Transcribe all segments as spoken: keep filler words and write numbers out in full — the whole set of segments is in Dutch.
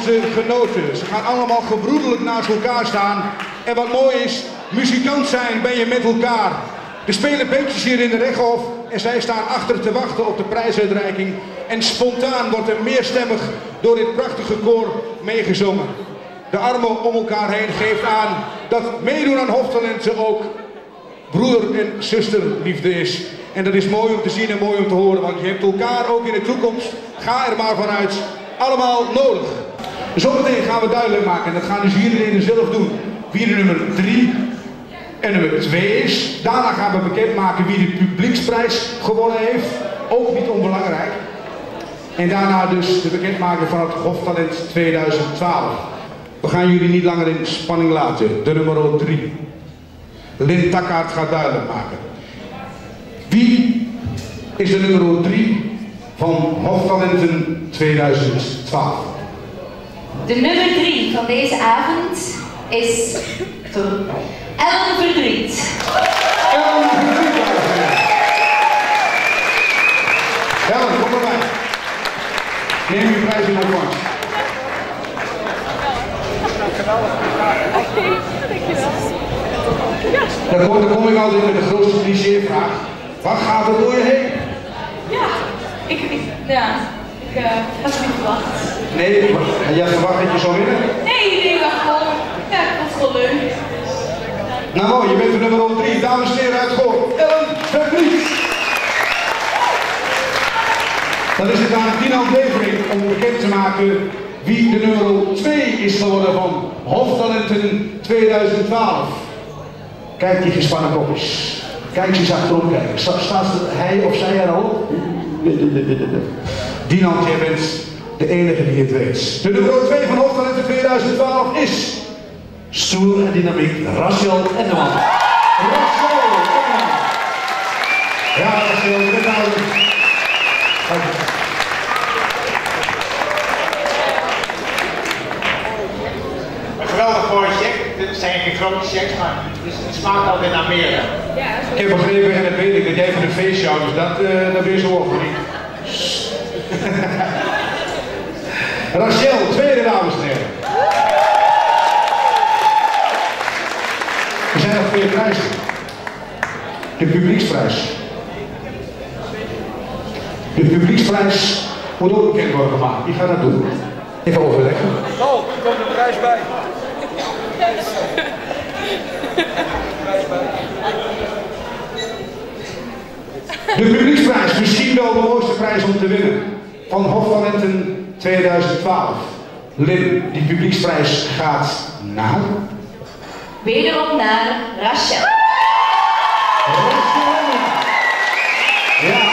onze genoten. Ze gaan allemaal gebroedelijk naast elkaar staan. En wat mooi is, muzikant zijn ben je met elkaar. Er spelen bandjes hier in de Rechthof en zij staan achter te wachten op de prijsuitreiking. En spontaan wordt er meerstemmig door dit prachtige koor meegezongen. De armen om elkaar heen geeft aan dat meedoen aan Hoftalenten ook broeder- en zusterliefde is. En dat is mooi om te zien en mooi om te horen, want je hebt elkaar ook in de toekomst, ga er maar vanuit, allemaal nodig. Zometeen gaan we duidelijk maken, en dat gaan dus iedereen zelf doen, wie de nummer drie en nummer twee is. Daarna gaan we bekendmaken wie de publieksprijs gewonnen heeft, ook niet onbelangrijk. En daarna dus de bekendmaking van het Hoftalent tweeduizend twaalf. We gaan jullie niet langer in spanning laten. De nummer drie. Lynn Takkaert gaat duidelijk maken. Wie is de nummer drie van Hoftalenten tweeduizend twaalf? De nummer drie van deze avond is Ellen Verdriet. Ellen Verdriet. Ellen, kom erbij. Neem je prijs in ontvangst. Dan kom, dan kom ik altijd met de grootste clichévraag. Wat gaat er door je heen? Ja, ik, ik, ja, ik uh, had het niet verwacht. Nee, had jij verwacht dat je zou winnen? Nee, nee, ik dacht gewoon, ja, dat is gewoon leuk. Nou mooi, je bent de nummer drie, dames en heren uit Goor. Ellen Verdriet. Dan is het aan Dino Levering om bekend te maken wie de nummer twee is geworden van Hoftalenten tweeduizend twaalf. Kijk die gespannen kopjes. Kijk eens achterom kijken. Sta, staat hij of zij er al? Dinant, jij bent de enige die het weet. De nummer twee van Hoftalenten tweeduizend twaalf is stoer en dynamiek Rachel Endeman. Rachel Endeman. Ja, Rachel, met nou. Een geweldig mooi check. Dit zijn geen grote checks, maar het smaakt altijd naar meer. Hè? Ja, ik heb begrepen en dat weet ik, dat jij van de feestje houdt, dus dat, uh, dat ben je zo opgericht. Rachel, tweede dames en heren. Er zijn nog twee prijzen. De publieksprijs. De publieksprijs moet ook bekend worden gemaakt. Wie gaat dat doen? Even overleggen. Oh, er komt een prijs bij. De publieksprijs, misschien wel de mooiste prijs om te winnen. Van Hoftalenten tweeduizend twaalf. Lynn, die publieksprijs gaat naar... Wederom naar Rachel. Rachel. Ja.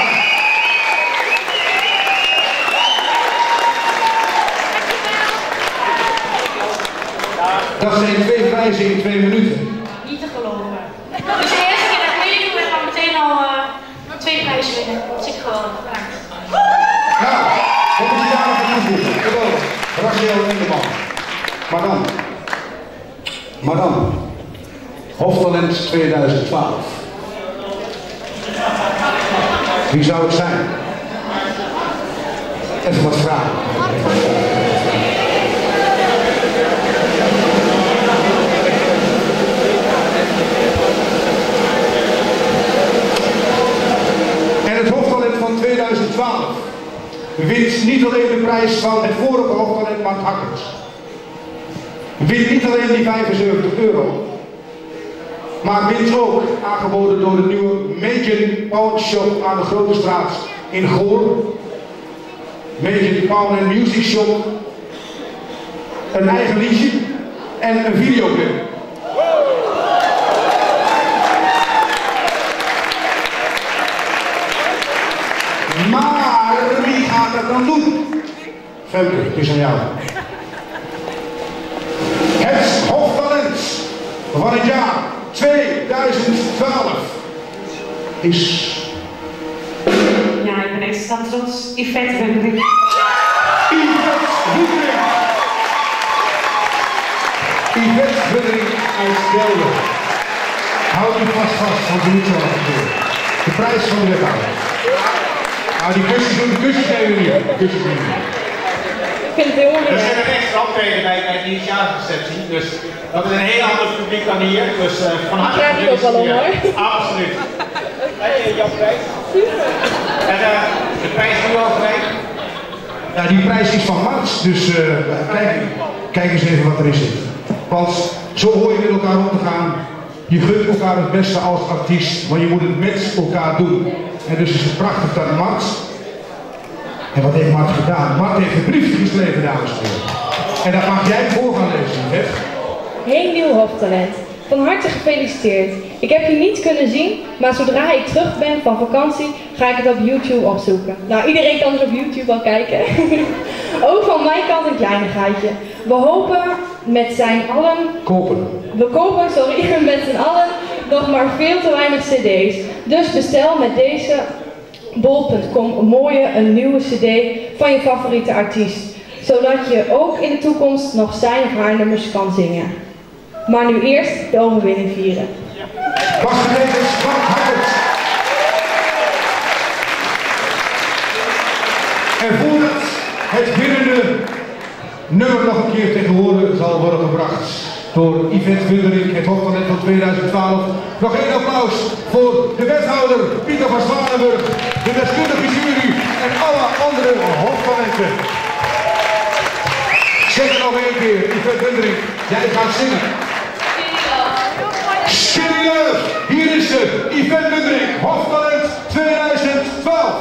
Dat zijn twee prijzen in twee minuten. Niet te geloven. Dus de eerste keer dat ik meedoe en dan meteen al uh, twee prijzen winnen. Dat zit gewoon. Nou, wat is daar nog aan toevoegen? Geweldig. Rachel Endeman. Maar dan. Maar dan. Hoftalent tweeduizend twaalf. Wie zou het zijn? Even wat vragen. En het Hoftalent van tweeduizend twaalf wint niet alleen de prijs van het vorige Hoftalent Mart Hakkers. Wint niet alleen die vijfenzeventig euro. Maar wint ook, aangeboden door de nieuwe Major Pawn Shop aan de Grote Straat in Goor. Major Pawn and Music Shop. Een eigen liedje en een videoclip. Maar wie gaat dat dan doen? Femke, het is aan jou. Het Hoftalent van het jaar tweeduizend twaalf is... Ja, ik ben extra trots. Yvette Wendering. Yvette Wendering. Yvette Wendering uit Delden. Houd je vast vast, want je moet zo afgebeuren. De prijs van de weghouder. Nou, die kusjes doen de kusjes even niet. De kusjes niet. vind het heel mooi. We zijn een extra optreden bij, bij de nieuwsjaarsreceptie, dus dat is een heel ander publiek dan hier. Dus uh, van harte krijg je ook wel om, hoor. Absoluut. Hey, Jan Prijs. En uh, de prijs die u overweegt? Ja, die prijs is van Max, dus uh, kijk, kijk eens even wat erin zit. Want zo hoor je met elkaar om te gaan. Je gunt elkaar het beste als artiest, maar je moet het met elkaar doen. En dus is het prachtig dat Mart. En wat heeft Mart gedaan? Mart heeft een briefje geschreven, dames en heren. En dat mag jij voor gaan lezen, hè? Hey nieuw hoofdtalent. Van harte gefeliciteerd. Ik heb je niet kunnen zien, maar zodra ik terug ben van vakantie, ga ik het op YouTube opzoeken. Nou, iedereen kan dus op YouTube al kijken. Ook van mijn kant een kleinigheidje. We hopen met zijn allen... Kopen. We kopen, sorry, met z'n allen nog maar veel te weinig cd's. Dus bestel met deze bol punt com een mooie, een nieuwe cd van je favoriete artiest. Zodat je ook in de toekomst nog zijn of haar nummers kan zingen. Maar nu eerst de overwinning vieren. Wachtgevers, wachthouders. En voordat het winnende nummer nog een keer tegen horen zal worden gebracht door Yvette Wunderink, het hoofdtalent van tweeduizend twaalf. Nog één applaus voor de wethouder Pieter van Zwanenburg, de deskundige jury en alle andere hoofdtalenten. Zeg het nog één keer, Yvette Wunderink, jij gaat zingen. Skinny Love, hier is ze, Yvette Wunderink, hoofdtalent tweeduizend twaalf.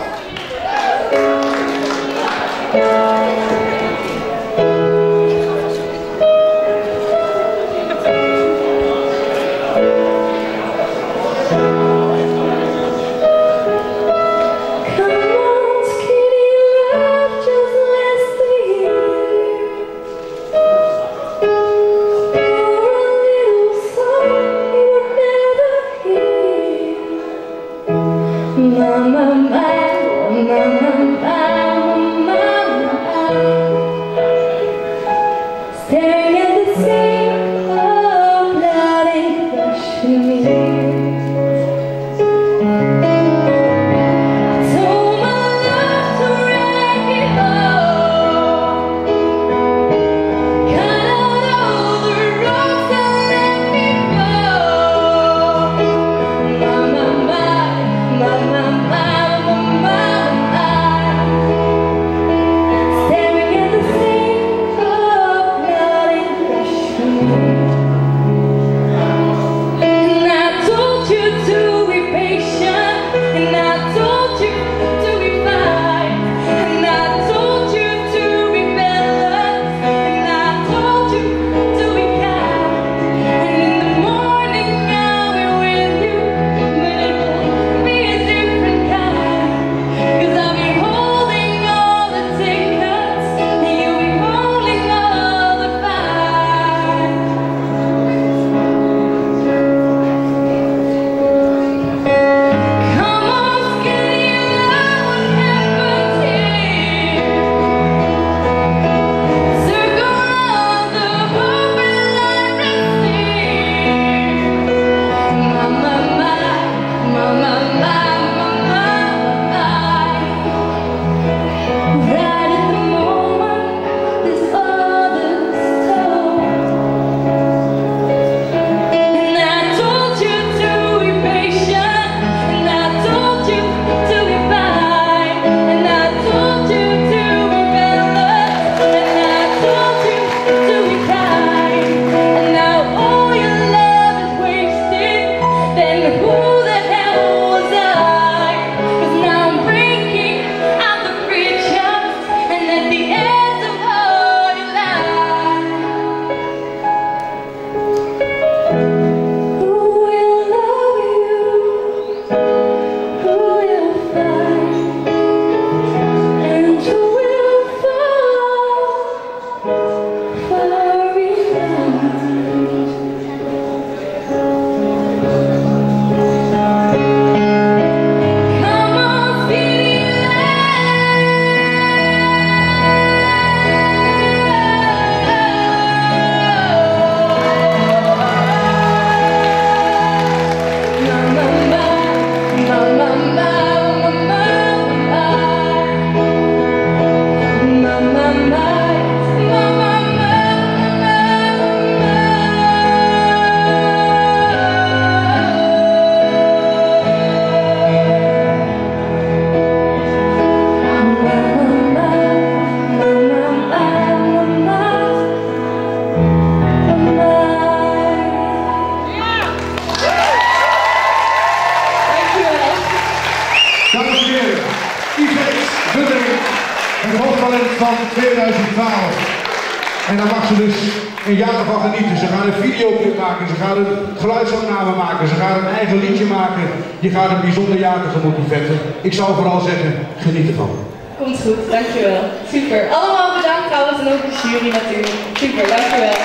Hoofdtalent van tweeduizend twaalf. En daar mag ze dus een jaar van genieten. Ze gaan een videoclip maken, ze gaan een geluidsopname maken, ze gaan een eigen liedje maken. Je gaat een bijzonder jaar tegemoet, Yvette. Ik zou vooral zeggen, geniet ervan. Komt goed, dankjewel. Super. Allemaal bedankt trouwens en ook de jury natuurlijk. Super, dankjewel.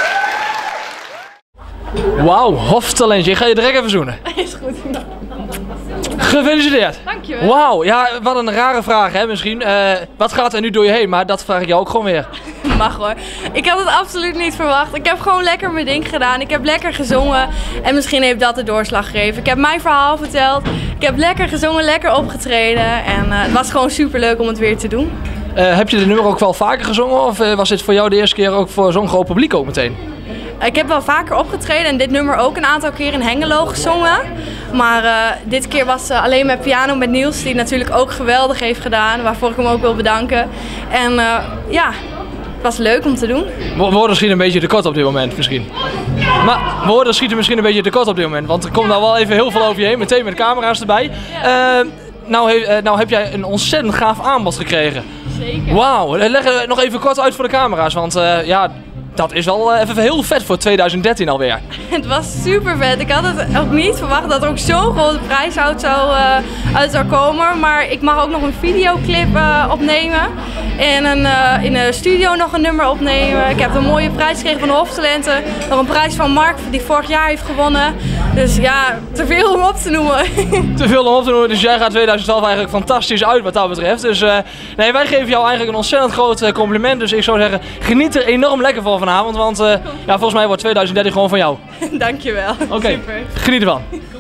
Wauw, hoofdtalentje. Ik ga je direct even zoenen. Is goed. Gefeliciteerd. Dankjewel. Wauw, ja, wat een rare vraag hè misschien. Uh, wat gaat er nu door je heen? Maar dat vraag ik jou ook gewoon weer. Mag hoor. Ik had het absoluut niet verwacht. Ik heb gewoon lekker mijn ding gedaan. Ik heb lekker gezongen. En misschien heeft dat de doorslag gegeven. Ik heb mijn verhaal verteld. Ik heb lekker gezongen, lekker opgetreden. En uh, het was gewoon super leuk om het weer te doen. Uh, heb je dit nummer ook wel vaker gezongen? Of uh, was dit voor jou de eerste keer ook voor zo'n groot publiek ook meteen? Ik heb wel vaker opgetreden en dit nummer ook een aantal keer in Hengelo gezongen. Maar uh, dit keer was uh, alleen met piano met Niels, die het natuurlijk ook geweldig heeft gedaan. Waarvoor ik hem ook wil bedanken. En uh, ja, het was leuk om te doen. We worden misschien een beetje tekort op dit moment misschien. Maar we worden schieten misschien een beetje tekort op dit moment. Want er komt nou wel even heel veel over je heen, meteen met camera's erbij. Uh, nou, he, uh, nou heb jij een ontzettend gaaf aanbod gekregen. Zeker. Wauw, leg het nog even kort uit voor de camera's. Want uh, ja... dat is wel even heel vet voor tweeduizend dertien alweer. Het was super vet. Ik had het ook niet verwacht dat er ook zo'n grote prijs uit zou, uh, uit zou komen. Maar ik mag ook nog een videoclip uh, opnemen. En een, uh, in de studio nog een nummer opnemen. Ik heb een mooie prijs gekregen van de Hoofdtalenten. Nog een prijs van Mark die vorig jaar heeft gewonnen. Dus ja, te veel om op te noemen. Te veel om op te noemen. Dus jij gaat tweeduizend twaalf eigenlijk fantastisch uit wat dat betreft. Dus uh, nee, wij geven jou eigenlijk een ontzettend groot uh, compliment. Dus ik zou zeggen, geniet er enorm lekker van vanavond. Want uh, ja, volgens mij wordt tweeduizend dertien gewoon van jou. Dankjewel. Oké, okay. Geniet ervan.